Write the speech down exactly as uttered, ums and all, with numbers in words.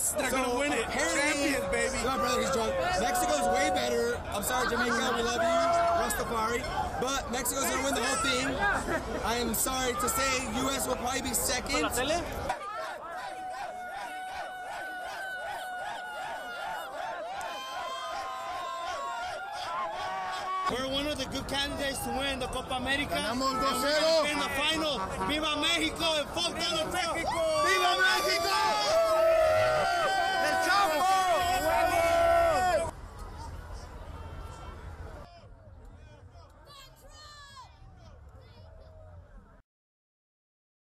champs. They're so gonna win it. Champions, baby. My brother, he's drunk. Mexico's way better. I'm sorry, Jamaica. We love you, Rastafari. But Mexico's gonna win the whole thing. I am sorry to say, U S will probably be second. We're one of the good candidates to win the Copa America. Ganamos dos cero. In the final. Viva Mexico and fuck Donald